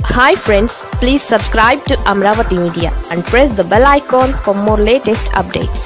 Hi friends, please subscribe to Amravati Media and press the bell icon for more latest updates.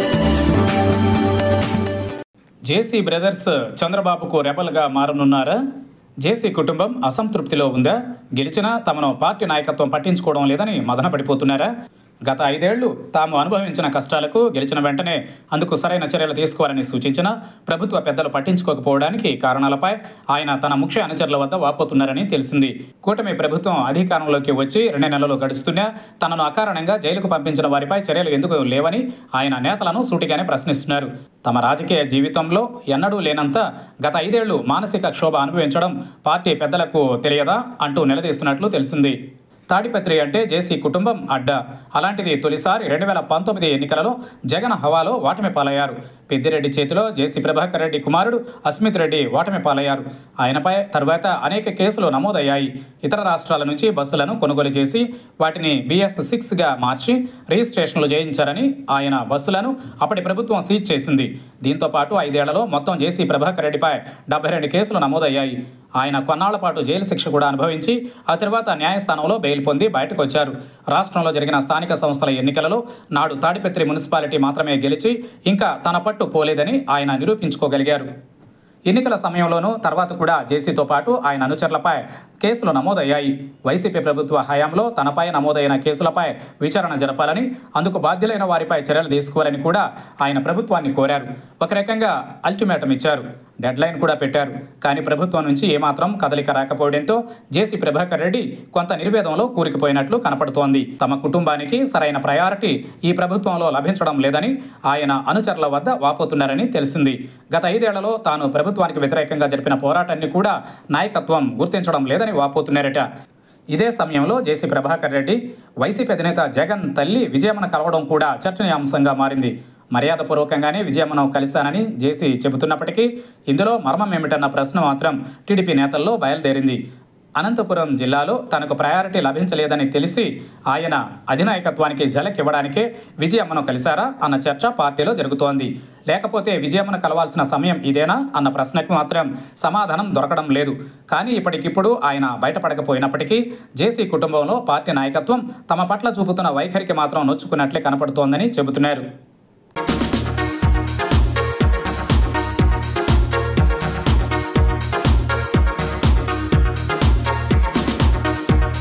JC brothers చంద్రబాబుకు రెబల్గా మారనున్నారా? జేసీ కుటుంబం అసంతృప్తిలో ఉందా? గెలిచినా తమను పార్టీ నాయకత్వం పట్టించుకోవడం లేదని మదన పడిపోతున్నారా? గత 5 ఏళ్లు తాము అనుభవించిన కష్టాలకు గెలిచిన వెంటనే అందుకు సరైన చర్యలు తీసుకోవాలని సూచించిన ప్రభుత్వ పెద్దలు పట్టించుకోకపోవడానికి కారణాలపై ఆయన తన ముఖ్య అనుచరుల వద్ద వాపోతున్నారని తెలిసింది. కూటమి ప్రభుత్వం అధికారంలోకి వచ్చి 2 నెలలు గడుస్తున్నా తనను అకారణంగా జైలుకు పంపించిన వారిపై చర్యలు ఎందుకు లేవని ఆయన నేతలను సూటిగానే ప్రశ్నిస్తున్నారు. తమ రాజకీయ జీవితంలో ఎన్నడూ లేనంత గత 5 ఏళ్లు మానసిక క్షోభ అనుభవించడం పార్టీ పెద్దలకు తెలియదా అంటూ నిలదీస్తున్నట్లు తెలిసింది. తాడిపత్రి అంటే జేసీ కుటుంబం అడ్డా. అలాంటిది తొలిసారి 2019 ఎన్నికలలో జగన్ హవాలో ఓటమి పాలయ్యారు. పెద్దిరెడ్డి చేతిలో జేసీ ప్రభాకర్ రెడ్డి కుమారుడు అస్మిత్ రెడ్డి ఓటమి పాలయ్యారు. ఆయనపై తరువాత అనేక కేసులు నమోదయ్యాయి. ఇతర రాష్ట్రాల నుంచి బస్సులను కొనుగోలు చేసి వాటిని BS6గా మార్చి రిజిస్ట్రేషన్లు చేయించారని ఆయన బస్సులను అప్పటి ప్రభుత్వం సీజ్ చేసింది. దీంతో పాటు 5 ఏళ్లలో మొత్తం జేసీ ప్రభాకర్ రెడ్డిపై 72 కేసులు నమోదయ్యాయి. ఆయన కొన్నాళ్ల పాటు జైలు శిక్ష కూడా అనుభవించి ఆ తర్వాత న్యాయస్థానంలో బెయిల్ పొంది బయటకు వచ్చారు. రాష్ట్రంలో జరిగిన స్థానిక సంస్థల ఎన్నికలలో నాడు తాడిపత్రి మున్సిపాలిటీ మాత్రమే గెలిచి ఇంకా తన పట్టు పోలేదని ఆయన నిరూపించుకోగలిగారు. ఎన్నికల సమయంలోనూ తర్వాత కూడా జేసీతో పాటు ఆయన అనుచరులపై కేసులు నమోదయ్యాయి. వైసీపీ ప్రభుత్వ హయాంలో తనపై నమోదైన కేసులపై విచారణ జరపాలని, అందుకు బాధ్యులైన వారిపై చర్యలు తీసుకోవాలని కూడా ఆయన ప్రభుత్వాన్ని కోరారు. ఒక రకంగా అల్టిమేటం ఇచ్చారు. డెడ్లైన్ కూడా పెట్టారు. కానీ ప్రభుత్వం నుంచి ఏమాత్రం కదలిక రాకపోవడంతో జేసీ ప్రభాకర్ రెడ్డి కొంత నిర్వేదంలో కూరుకుపోయినట్లు కనపడుతోంది. తమ కుటుంబానికి సరైన ప్రయారిటీ ఈ ప్రభుత్వంలో లభించడం లేదని ఆయన అనుచరుల వద్ద వాపోతున్నారని తెలిసింది. గత 5 ఏళ్లలో తాను ప్రభుత్వానికి వ్యతిరేకంగా జరిపిన పోరాటాన్ని కూడా నాయకత్వం గుర్తించడం లేదని వాపోతున్నారట. ఇదే సమయంలో జేసీ ప్రభాకర్ రెడ్డి వైసీపీ అధినేత జగన్ తల్లి విజయమ్మను కలవడం కూడా చర్చనీయాంశంగా మారింది. మర్యాదపూర్వకంగానే విజయమ్మను కలిశానని జేసీ చెబుతున్నప్పటికీ ఇందులో మర్మం ఏమిటన్న ప్రశ్న మాత్రం టీడీపీ నేతల్లో బయలుదేరింది. అనంతపురం జిల్లాలో తనకు ప్రయారిటీ లభించలేదని తెలిసి ఆయన అధినాయకత్వానికి ఝలక్ ఇవ్వడానికే విజయమ్మను కలిశారా అన్న చర్చ పార్టీలో జరుగుతోంది. లేకపోతే విజయమ్మను కలవాల్సిన సమయం ఇదేనా అన్న ప్రశ్నకు మాత్రం సమాధానం దొరకడం లేదు. కానీ ఇప్పటికిప్పుడు ఆయన బయటపడకపోయినప్పటికీ జేసీ కుటుంబంలో పార్టీ నాయకత్వం తమ పట్ల చూపుతున్న వైఖరికి మాత్రం నొచ్చుకున్నట్లే కనపడుతోందని చెబుతున్నారు.